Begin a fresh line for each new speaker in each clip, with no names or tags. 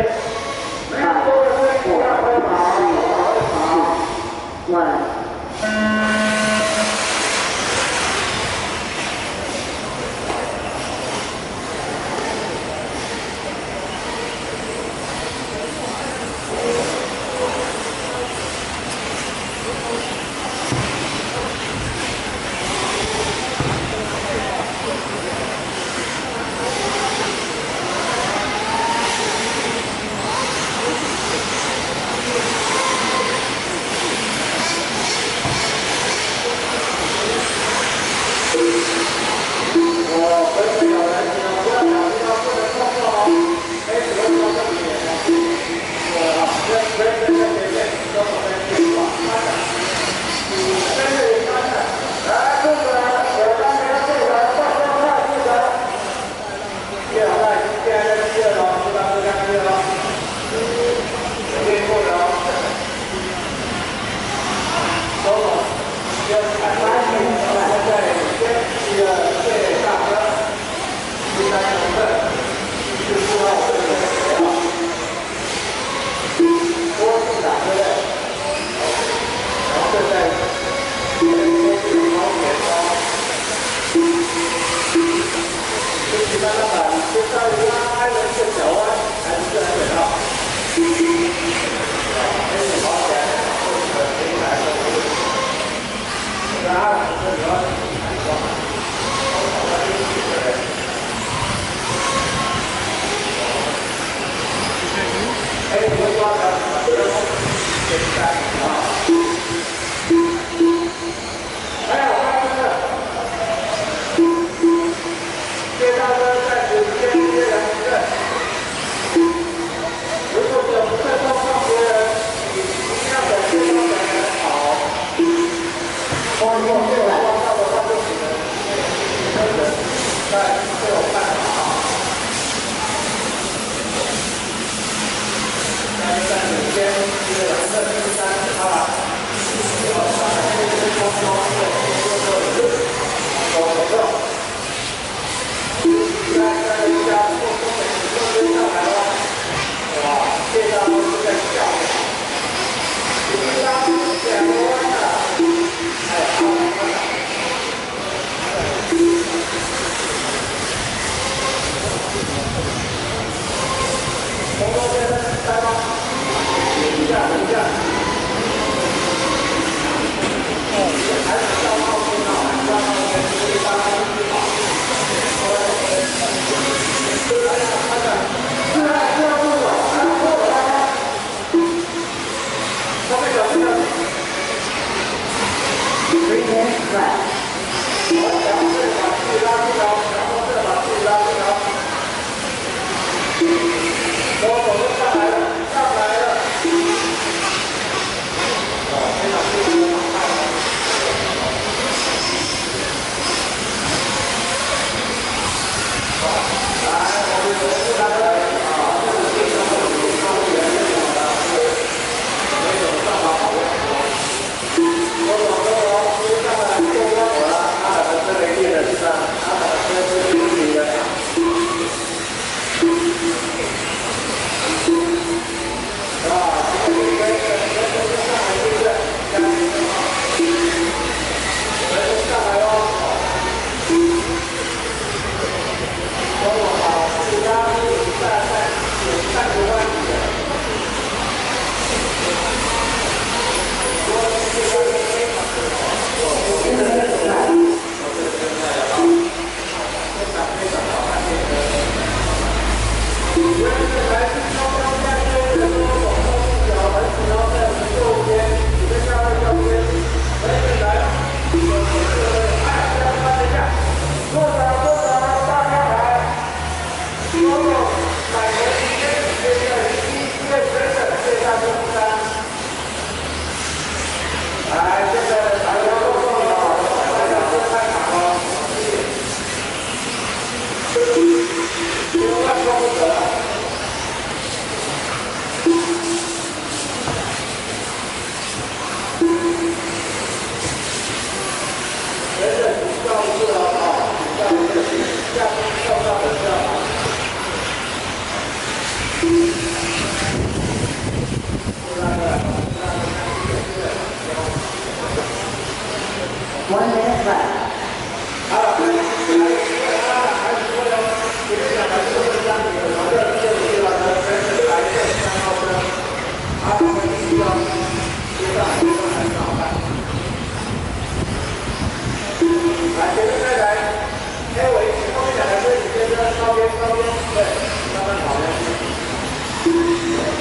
好，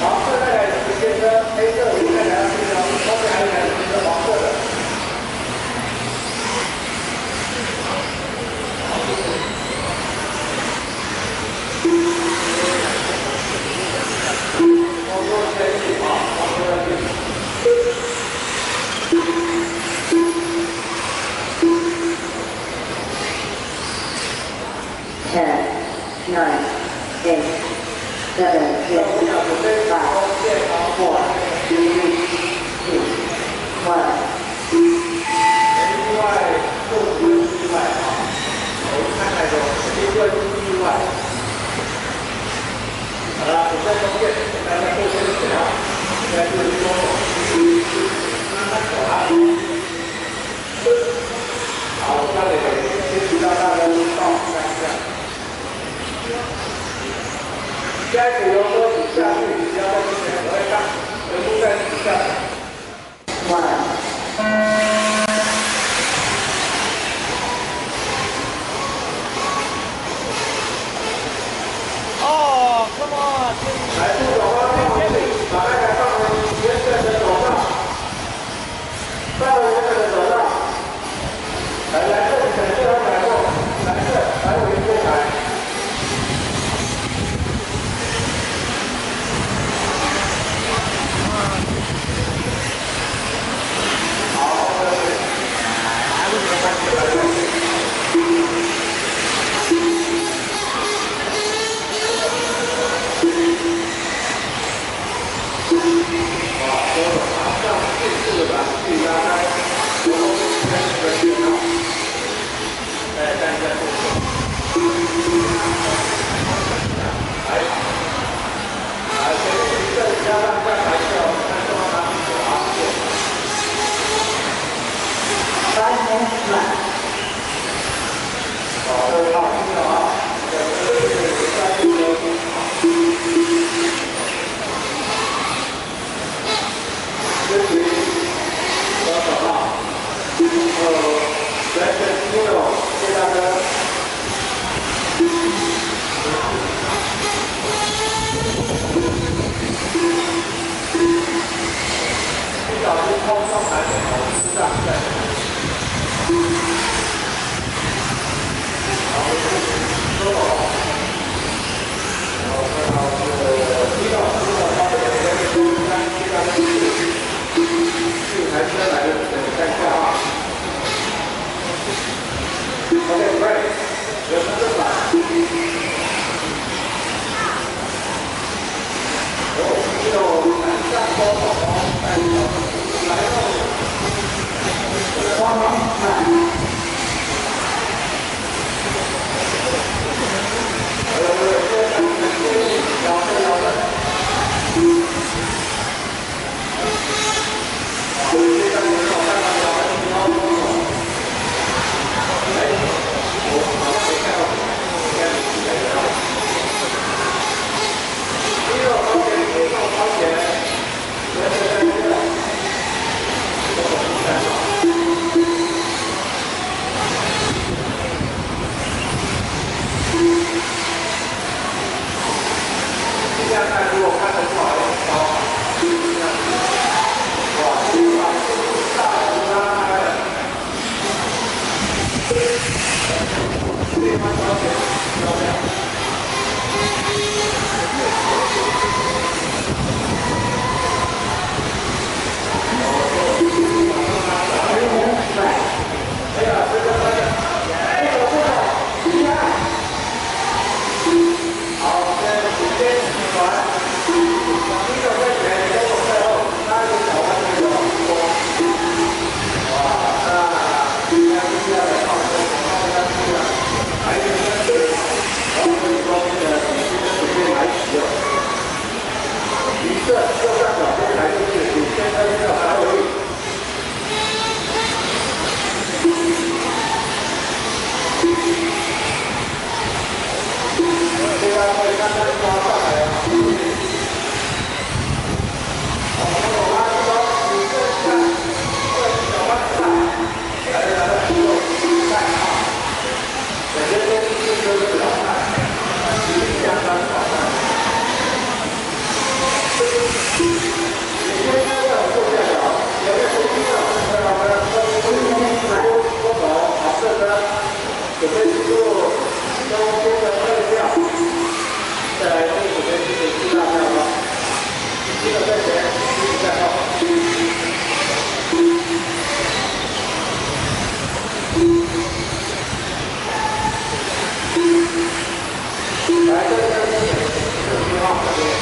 黄色那台是先车，黑色那台是后面还有一台是黄色的。黄色先进啊，黄色要进。
10, 9, 8, 7, 6, 5, 4, 3, 2, 1.
意外就不用意外啊，我们看那个意外就是意外。好了，我在中间，大家做些什么？应该就是说，慢慢走啊。好，我这里先提到大家都到看一下。下一组由车子下去，不要在之前我会看，全部在底下。
哦，come on！
来，助手方面回去，把那台放回原本的手上，放回原本的手上。来，这里可能最后来过，来回这台。
1,
1个在前，1个在后。来，这6号这边，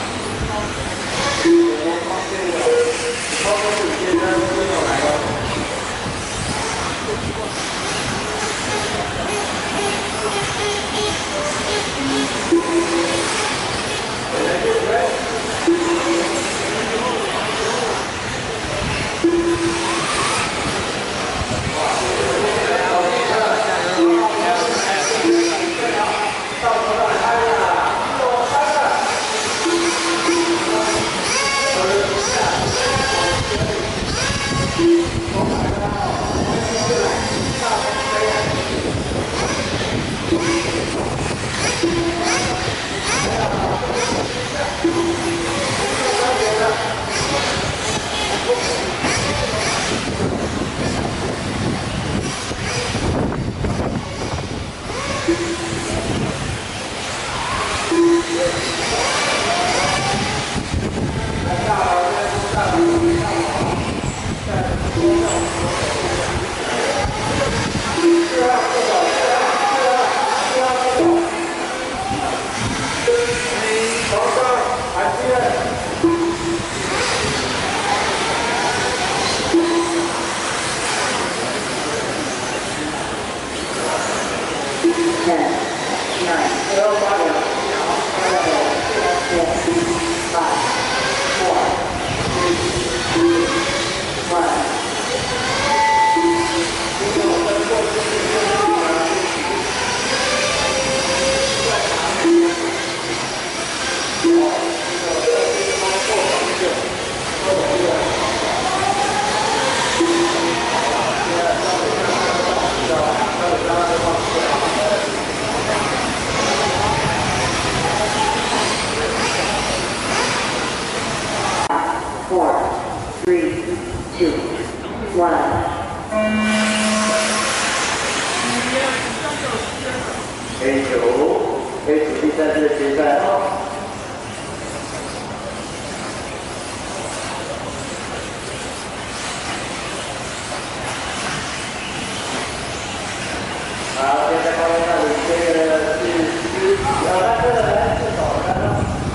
我们放这个操作是先生最后来的。A9 第3次决赛哦。好，现在刚刚那里这个是那个来自手的。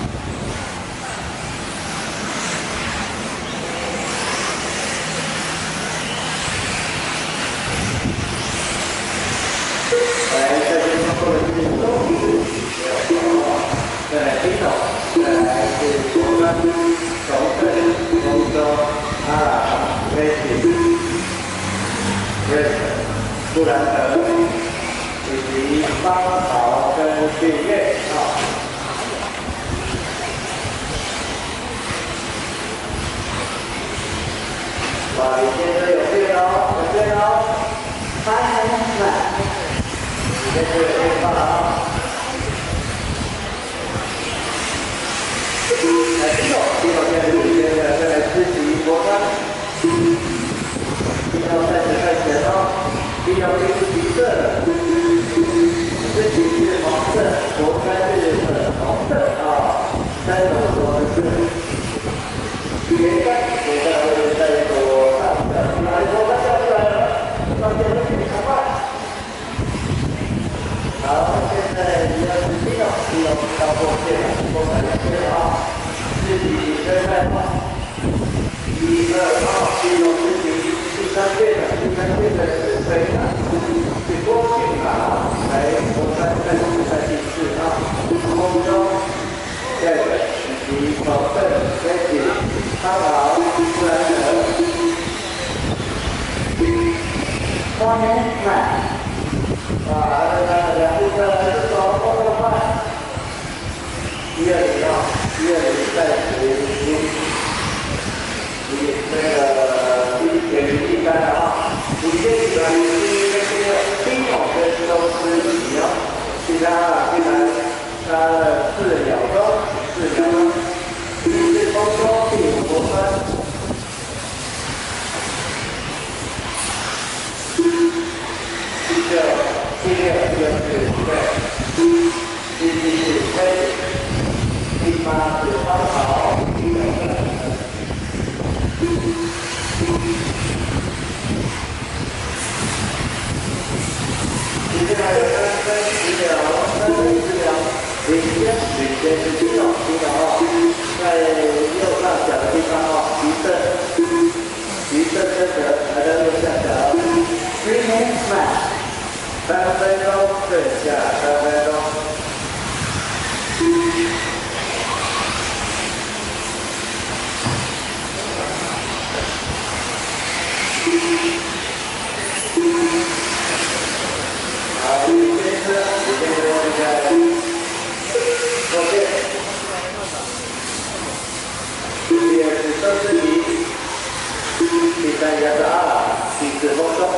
来，这边通过的是再来低手，再来是中端、手正、中中、阿拉、威奇、瑞士、布兰德以及芳草跟雪月啊。哇，你现在有变哦，有变哦。这是有变化了啊。来，低手现在领先的，再来自己国川。低手30块钱哦，低手是橘色的，自己是黄色，国川是粉红色啊。3种不同的色。原干现在会在左上角，来，国川掉出来了，上线都可以看快。好，现在1、2、4、低手到后线了，后面2线啊。自己跟在后，1、2号低手自己第3线的是谁呢？是郭靖啊，来国川在第4号，空中这个以及保证飞起，他好布兰德。啊，这两部车是走动作快，120啊，120在这个1.13啊，你这几个是这个低手跟都是1秒，其他竟然差了4秒钟，第4空中第5国川。第6这个是对，第7是飞，第8是芳草。 好，你先吃，你先吃，你先。OK。第二是收尸体，第三个是2，第四风中。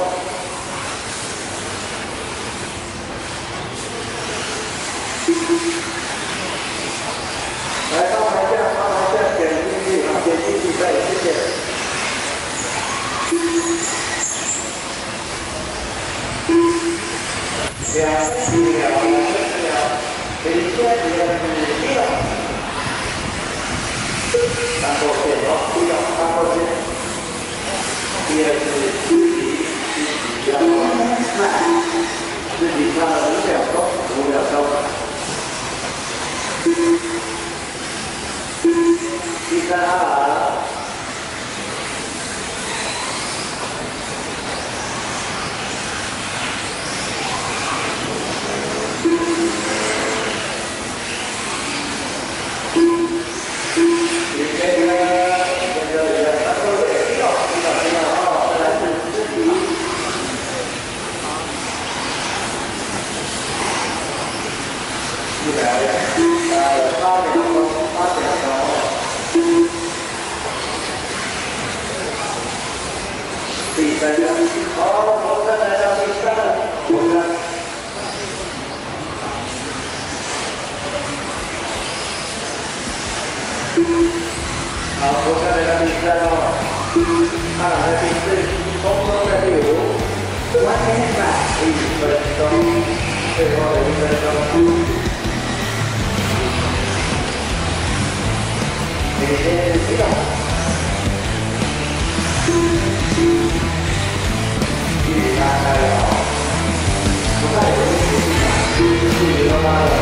来，帮忙下，点进去，点进去，对，谢谢。2秒，等一下，2秒。3号线哦，注意哦，3号线。第二是肢体要肢体差了5秒钟，5秒钟。第三第三个，好，我们来到第3个，好，我们来到第3哦，在第4，风中在第5，完全明白，1分钟，最后的1分钟。你先启动。距离拉开了，不太容易，距离都拉了。